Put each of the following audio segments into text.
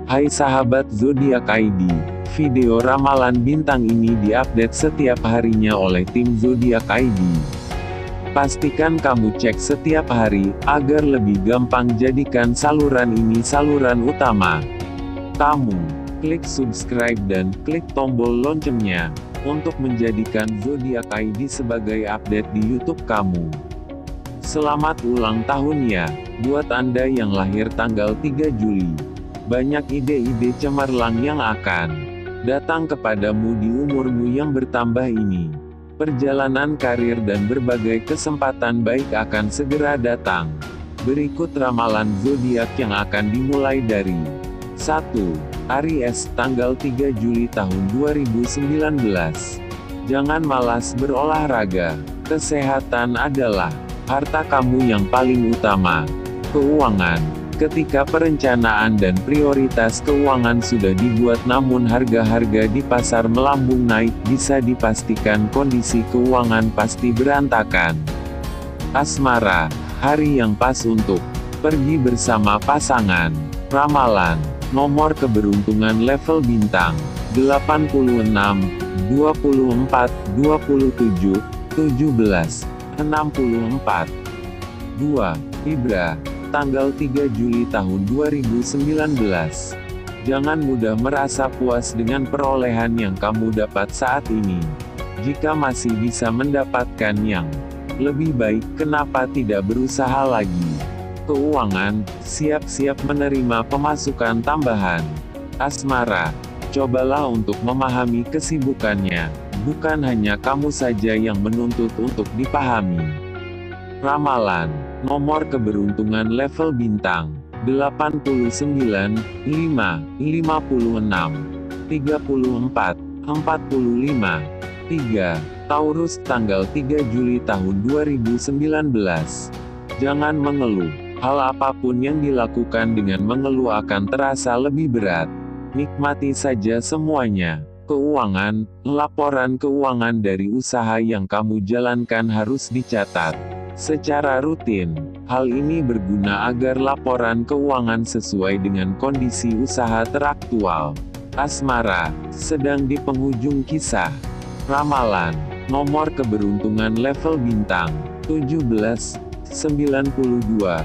Hai sahabat Zodiak ID, video ramalan bintang ini diupdate setiap harinya oleh tim Zodiak ID. Pastikan kamu cek setiap hari, agar lebih gampang jadikan saluran ini saluran utama. Kamu, klik subscribe dan klik tombol loncengnya, untuk menjadikan Zodiak ID sebagai update di YouTube kamu. Selamat ulang tahun ya, buat Anda yang lahir tanggal 3 Juli. Banyak ide-ide cemerlang yang akan datang kepadamu di umurmu yang bertambah ini. Perjalanan karir dan berbagai kesempatan baik akan segera datang. Berikut ramalan zodiak yang akan dimulai dari 1. Aries, tanggal 3 Juli tahun 2019. Jangan malas berolahraga. Kesehatan adalah harta kamu yang paling utama. Keuangan. Ketika perencanaan dan prioritas keuangan sudah dibuat namun harga-harga di pasar melambung naik, bisa dipastikan kondisi keuangan pasti berantakan. Asmara. Hari yang pas untuk pergi bersama pasangan. Ramalan. Nomor keberuntungan level bintang 86, 24, 27, 17, 64. 2. Libra, tanggal 3 Juli tahun 2019. Jangan mudah merasa puas dengan perolehan yang kamu dapat saat ini. Jika masih bisa mendapatkan yang lebih baik, kenapa tidak berusaha lagi? Keuangan, siap-siap menerima pemasukan tambahan. Asmara, cobalah untuk memahami kesibukannya, bukan hanya kamu saja yang menuntut untuk dipahami. Ramalan, nomor keberuntungan level bintang 89, 5, 56, 34, 45. 3. Taurus, tanggal 3 Juli tahun 2019. Jangan mengeluh. Hal apapun yang dilakukan dengan mengeluh akan terasa lebih berat. Nikmati saja semuanya. Keuangan, laporan keuangan dari usaha yang kamu jalankan harus dicatat secara rutin. Hal ini berguna agar laporan keuangan sesuai dengan kondisi usaha teraktual. Asmara, sedang di penghujung kisah. Ramalan, nomor keberuntungan level bintang 17, 92,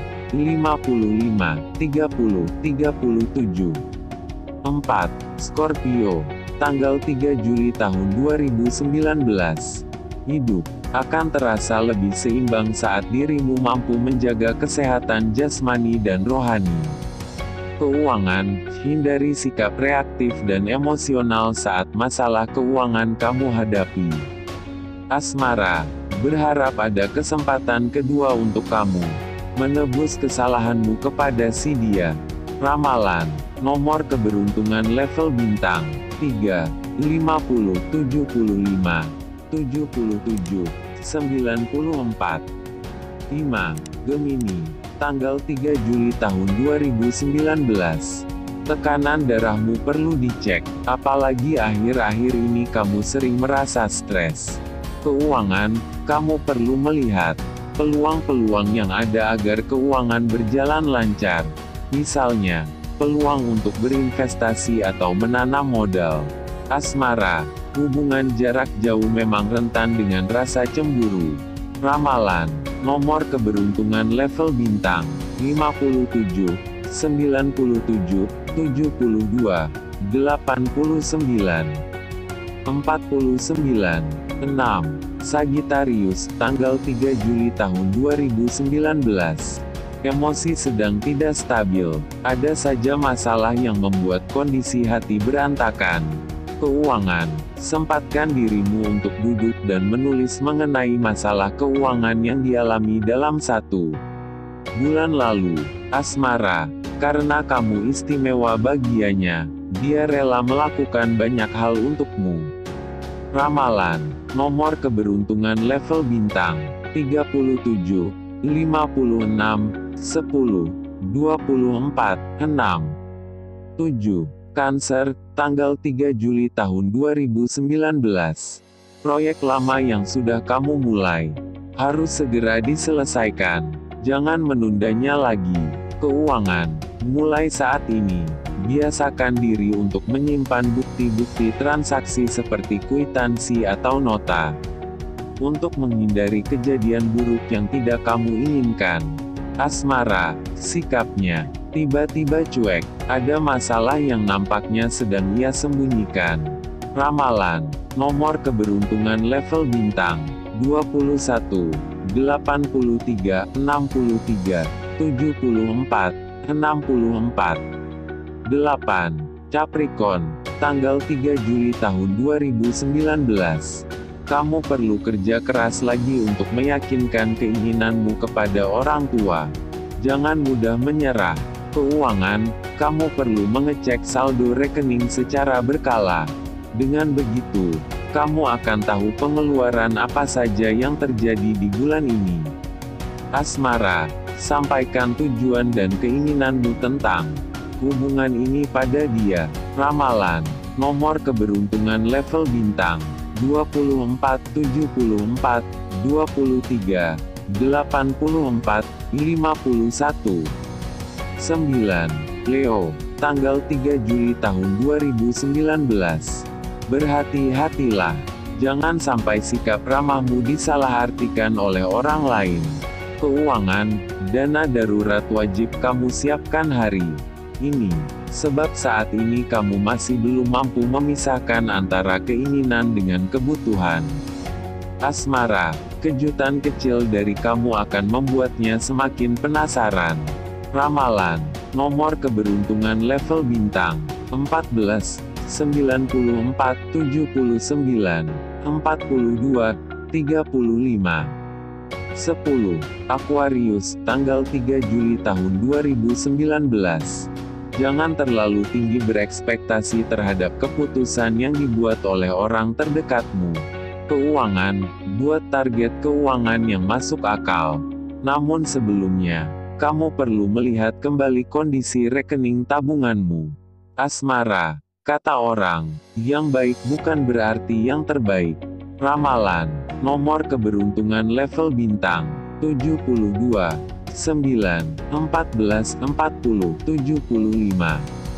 55, 30, 37. 4. Scorpio, tanggal 3 Juli tahun 2019. Hidup akan terasa lebih seimbang saat dirimu mampu menjaga kesehatan jasmani dan rohani. Keuangan, hindari sikap reaktif dan emosional saat masalah keuangan kamu hadapi. Asmara, berharap ada kesempatan kedua untuk kamu menebus kesalahanmu kepada si dia. Ramalan, nomor keberuntungan level bintang 3, 50, 75, 77, 94. 5. Gemini, tanggal 3 Juli tahun 2019. Tekanan darahmu perlu dicek, apalagi akhir-akhir ini kamu sering merasa stres. Keuangan, kamu perlu melihat peluang-peluang yang ada agar keuangan berjalan lancar. Misalnya, peluang untuk berinvestasi atau menanam modal. Asmara, hubungan jarak jauh memang rentan dengan rasa cemburu. Ramalan, nomor keberuntungan level bintang 57, 97, 72, 89, 49. 6. Sagittarius, tanggal 3 Juli tahun 2019. Emosi sedang tidak stabil, ada saja masalah yang membuat kondisi hati berantakan. Keuangan, sempatkan dirimu untuk duduk dan menulis mengenai masalah keuangan yang dialami dalam 1 bulan lalu. Asmara, karena kamu istimewa baginya, dia rela melakukan banyak hal untukmu. Ramalan, nomor keberuntungan level bintang 37, 56, 10, 24, 6. 7. Cancer, tanggal 3 Juli tahun 2019. Proyek lama yang sudah kamu mulai harus segera diselesaikan. Jangan menundanya lagi. Keuangan, mulai saat ini Biasakan diri untuk menyimpan bukti-bukti transaksi seperti kwitansi atau nota, untuk menghindari kejadian buruk yang tidak kamu inginkan. Asmara, sikapnya tiba-tiba cuek, ada masalah yang nampaknya sedang ia sembunyikan. Ramalan, nomor keberuntungan level bintang 21, 83, 63, 74, 64. 8. Capricorn, tanggal 3 Juli tahun 2019. Kamu perlu kerja keras lagi untuk meyakinkan keinginanmu kepada orang tua. Jangan mudah menyerah. Keuangan, kamu perlu mengecek saldo rekening secara berkala. Dengan begitu, kamu akan tahu pengeluaran apa saja yang terjadi di bulan ini. Asmara, sampaikan tujuan dan keinginanmu tentang hubungan ini pada dia. Ramalan, nomor keberuntungan level bintang 24, 74, 23, 84, 51. 9. Leo, tanggal 3 Juli tahun 2019. Berhati-hatilah, jangan sampai sikap ramahmu disalahartikan oleh orang lain. Keuangan, dana darurat wajib kamu siapkan hari ini, sebab saat ini kamu masih belum mampu memisahkan antara keinginan dengan kebutuhan. Asmara, kejutan kecil dari kamu akan membuatnya semakin penasaran. Ramalan, nomor keberuntungan level bintang 14, 94, 79, 42, 35. 10. Aquarius, tanggal 3 Juli tahun 2019. Jangan terlalu tinggi berekspektasi terhadap keputusan yang dibuat oleh orang terdekatmu. Keuangan, buat target keuangan yang masuk akal. Namun sebelumnya, kamu perlu melihat kembali kondisi rekening tabunganmu. Asmara, kata orang, yang baik bukan berarti yang terbaik. Ramalan, nomor keberuntungan level bintang 72, 9, 14, 40, 75.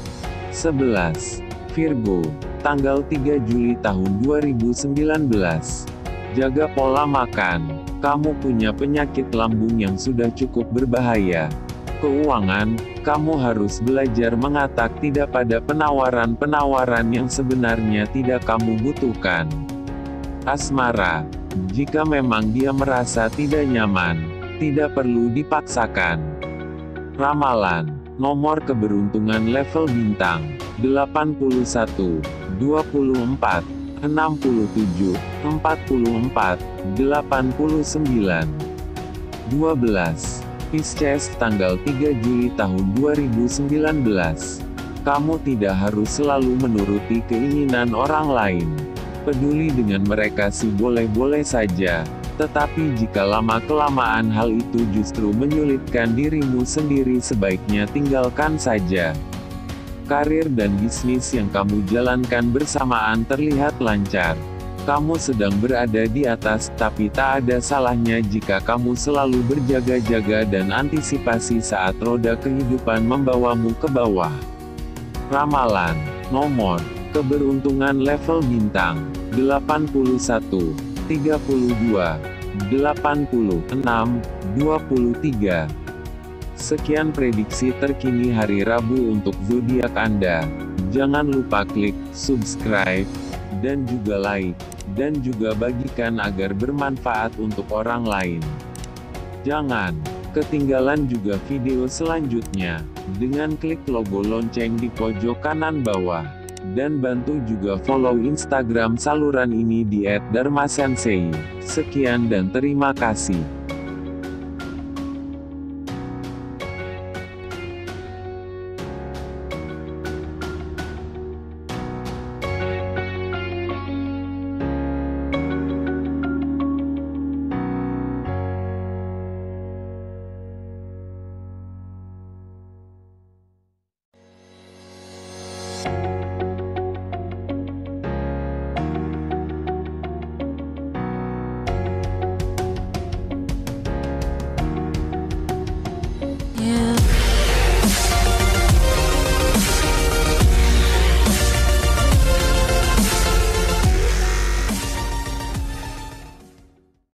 11. Virgo, tanggal 3 Juli tahun 2019. Jaga pola makan, kamu punya penyakit lambung yang sudah cukup berbahaya. Keuangan, kamu harus belajar mengatak tidak pada penawaran-penawaran yang sebenarnya tidak kamu butuhkan. Asmara, jika memang dia merasa tidak nyaman, tidak perlu dipaksakan. Ramalan, nomor keberuntungan level bintang 81, 24, 67, 44, 89. 12. Pisces, tanggal 3 Juli tahun 2019. Kamu tidak harus selalu menuruti keinginan orang lain. Peduli dengan mereka sih boleh-boleh saja, tetapi jika lama-kelamaan hal itu justru menyulitkan dirimu sendiri, sebaiknya tinggalkan saja. Karir dan bisnis yang kamu jalankan bersamaan terlihat lancar. Kamu sedang berada di atas, tapi tak ada salahnya jika kamu selalu berjaga-jaga dan antisipasi saat roda kehidupan membawamu ke bawah. Ramalan, nomor keberuntungan level bintang 81, 32, 86, 23. Sekian prediksi terkini hari Rabu untuk zodiak Anda. Jangan lupa klik subscribe dan juga like, dan juga bagikan agar bermanfaat untuk orang lain. Jangan ketinggalan juga video selanjutnya dengan klik logo lonceng di pojok kanan bawah. Dan bantu juga follow Instagram saluran ini di @dharmasensei. Sekian dan terima kasih.